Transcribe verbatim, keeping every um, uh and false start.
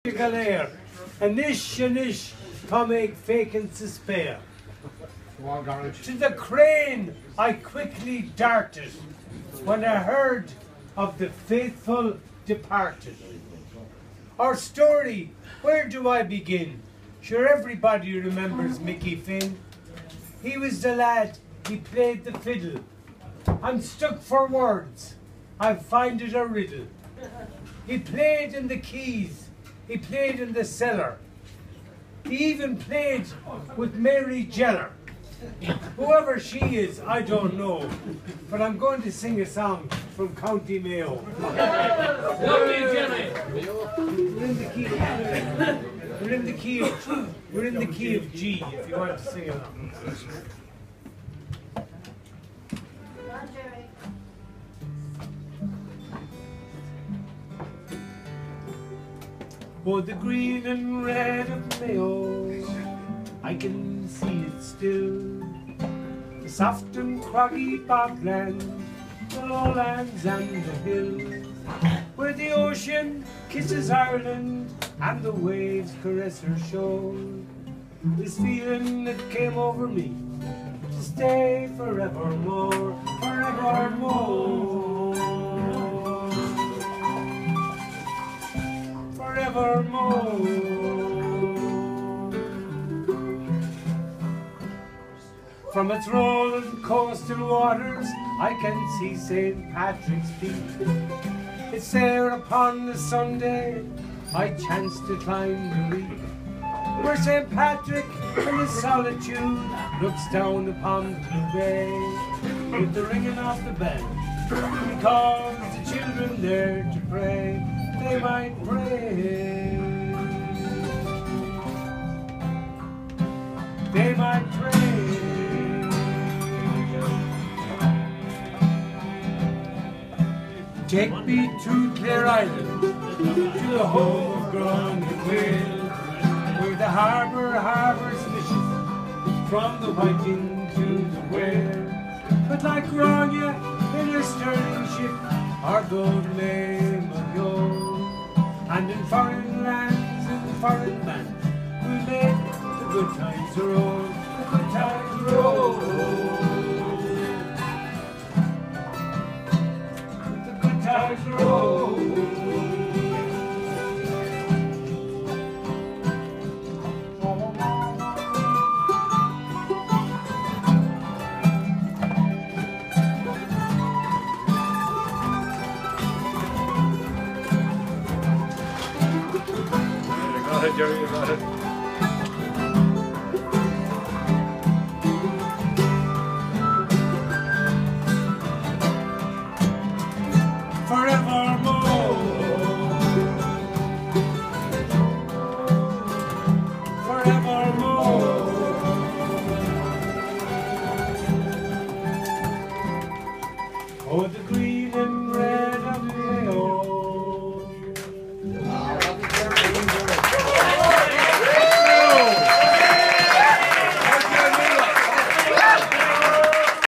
Galair, anish anish, Tomig vacant despair. To the crane I quickly darted when I heard of the faithful departed. Our story, where do I begin? Sure everybody remembers Mickey Finn. He was the lad, he played the fiddle. I'm stuck for words, I find it a riddle. He played in the keys, he played in the cellar. He even played with Mary Jeller. Whoever she is, I don't know. But I'm going to sing a song from County Mayo. We're in the key. We're in the key of We're in the key of G if you want to sing along. Oh, the green and red of Mayo, I can see it still. The soft and craggy bogland, the lowlands and the hills, where the ocean kisses Ireland and the waves caress her shore. This feeling that came over me to stay forevermore, forevermore. Forevermore. From its rolling coastal waters I can see Saint Patrick's Peak. It's there upon the Sunday I chance to climb the reef, where Saint Patrick in his solitude looks down upon the blue bay. With the ringing of the bell, he calls the children there to pray. They might pray. They might pray. Take me to Clare Island, to the home of Grong and Whale, where the harbour harbours fishes from the Whiting to the Whale. But like Grania in her sterling ship, our gold name of yours. And in foreign lands and foreign lands, we make the good times roll, the good times roll. The good times roll. Go ahead, Jerry, go ahead.